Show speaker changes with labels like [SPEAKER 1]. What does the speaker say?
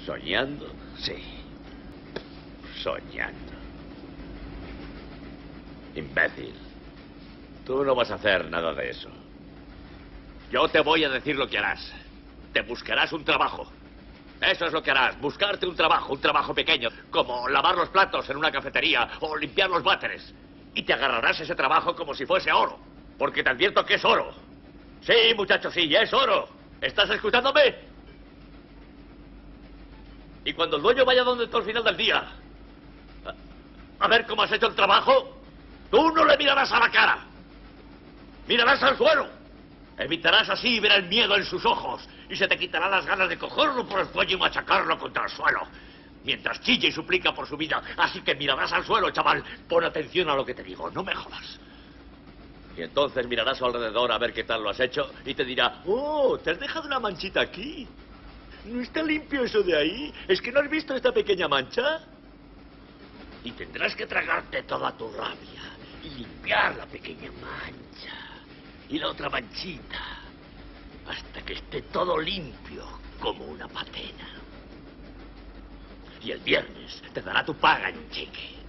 [SPEAKER 1] ¿Soñando? Sí. Soñando. Imbécil. Tú no vas a hacer nada de eso. Yo te voy a decir lo que harás. Te buscarás un trabajo. Eso es lo que harás. Buscarte un trabajo pequeño, como lavar los platos en una cafetería o limpiar los váteres. Y te agarrarás ese trabajo como si fuese oro. Porque te advierto que es oro. Sí, muchacho, sí, es oro. ¿Estás escuchándome? Y cuando el dueño vaya donde tú al final del día, a ver cómo has hecho el trabajo, tú no le mirarás a la cara. Mirarás al suelo. Evitarás así ver el miedo en sus ojos y se te quitarán las ganas de cogerlo por el cuello y machacarlo contra el suelo. Mientras chilla y suplica por su vida. Así que mirarás al suelo, chaval. Pon atención a lo que te digo, no me jodas. Y entonces mirarás a su alrededor a ver qué tal lo has hecho y te dirá: oh, ¿te has dejado una manchita aquí? ¿No está limpio eso de ahí? ¿Es que no has visto esta pequeña mancha? Y tendrás que tragarte toda tu rabia y limpiar la pequeña mancha y la otra manchita hasta que esté todo limpio como una patena. Y el viernes te dará tu paga en cheque.